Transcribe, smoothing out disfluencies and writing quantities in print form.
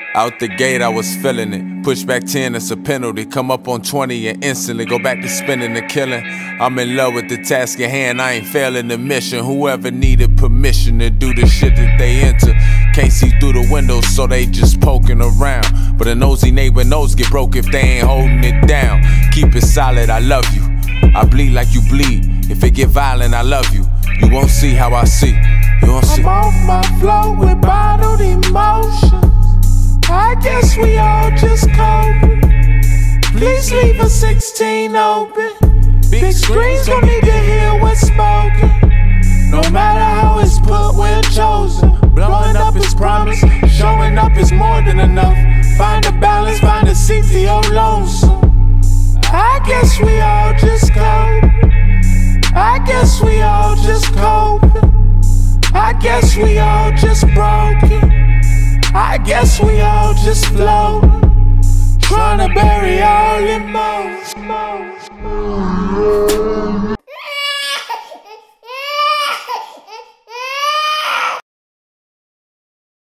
Out the gate, I was feeling it. Push back 10, it's a penalty. Come up on 20 and instantly go back to spinning the killing. I'm in love with the task at hand, I ain't failing the mission. Whoever needed permission to do the shit that they into. Can't see through the windows, so they just poking around. But a nosy neighbor knows get broke if they ain't holding it down. Keep it solid, I love you. I bleed like you bleed. If it get violent, I love you. You won't see how I see. You won't see. I'm off my flow with bottled emotions. I guess we all just coping. Please leave a 16 open. Big screens gon' need to hear what's spoken. No matter how it's put, we're chosen. Blowing up is promise, showing up is more than enough. Find a balance, find a seat to your lonesome. I guess we all just coping. I guess we all just coping. I guess we all just broken. I guess we all just floating, trying to bury all emotions.